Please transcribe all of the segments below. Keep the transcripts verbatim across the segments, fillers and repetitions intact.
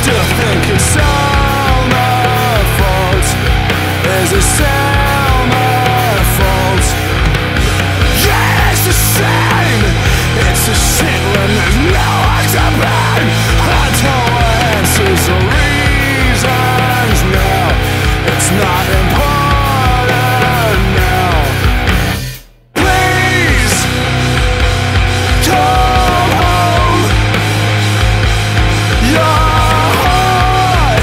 still think it's all my fault. Is it still my fault? Yeah, it's the same. It's a shit when there's no one to blame. I don't want answers or reasons now. It's not important now. Please come home. Your heart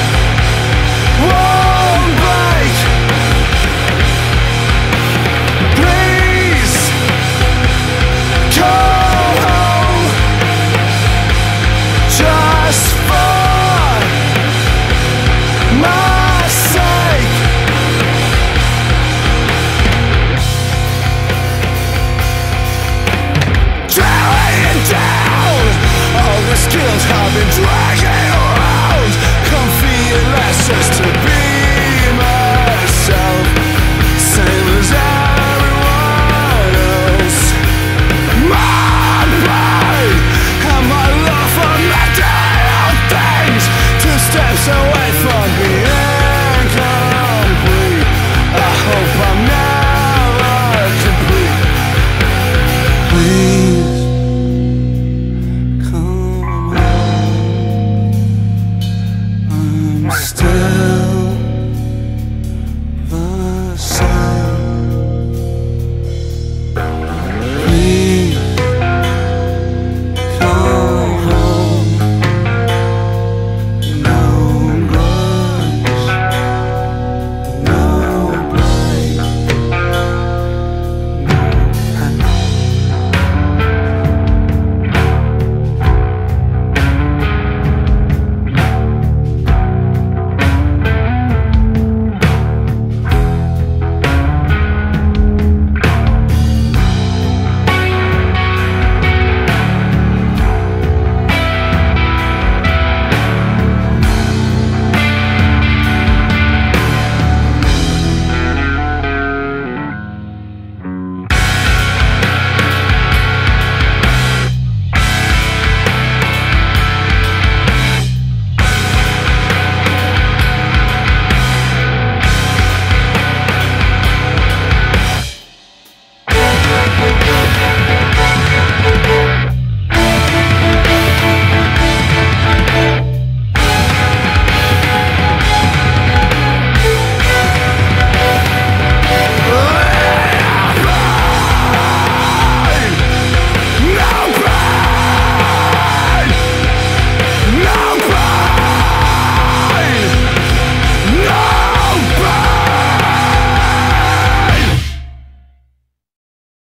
won't break. Please come home. Just for my sake. Drowning down all the skills I've been dragging around. Comfy and less just to be myself, same as everyone else. My pride and my love for material things, two steps away from being complete. I hope I'm never complete. Please come home. I'm still